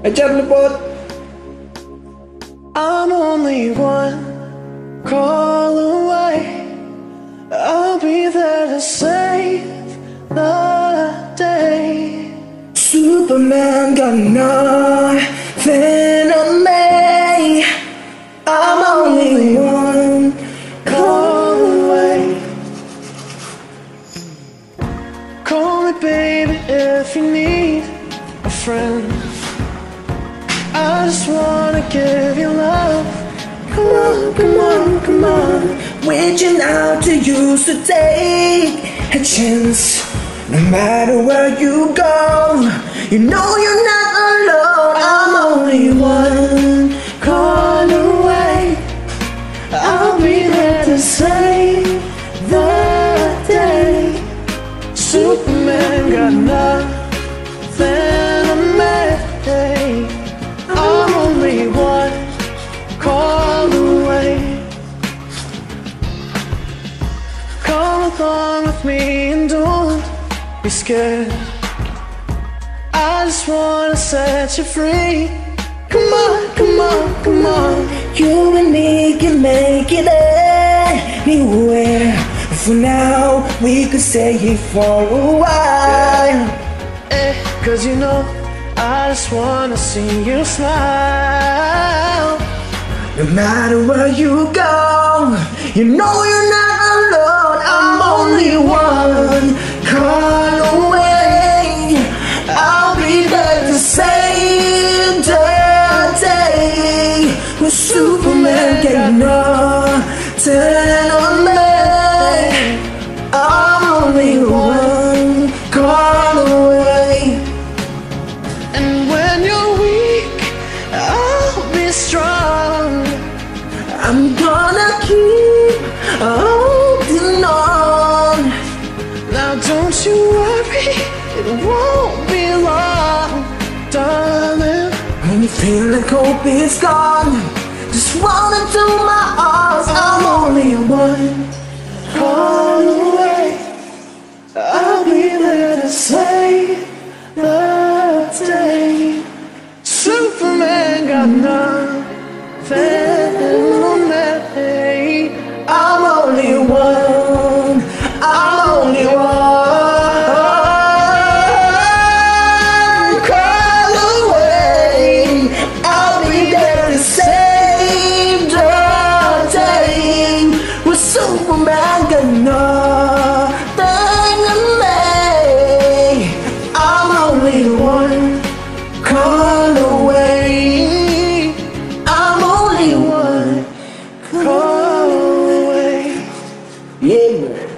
Ajar lupot. I'm only one call away. I'll be there to save the day. Superman got nothing on me. I'm only one call away. Call me baby if you need a friend. I just wanna give you love. Come on, come on, come on. Reaching out to you to take a chance. No matter where you go, you know you're not alone. I'm only one call away. I'll be there to save the day. Superman got nothing on me. I'm only one call away. Come along with me and don't be scared. I just wanna set you free. Come on, come on, come on. You and me can make it anywhere. For now, we could stay here for a while. Cause you know, I just wanna see you smile. No matter where you go, you know you're not alone. I'm only one call away. I'll be there to save the day. With Superman got nothing on me. I'm only one call away. And when you're weak, I'll be strong. I'm gonna keep holding on. Now don't you worry, it won't be long, darling. When you feel like hope is gone, just run into my arms. I'm only one call away. I'll be there to save the day. Superman got nothing on me. I'm only one. I'm only one call away. I'll be there to save the day. With Superman got nothing on me. I'm only one call away. I'm only one Call away. yeah.